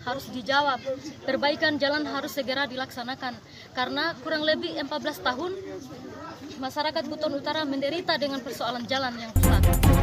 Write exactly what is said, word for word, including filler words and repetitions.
harus dijawab. Perbaikan jalan harus segera dilaksanakan karena kurang lebih empat belas tahun masyarakat Buton Utara menderita dengan persoalan jalan yang rusak.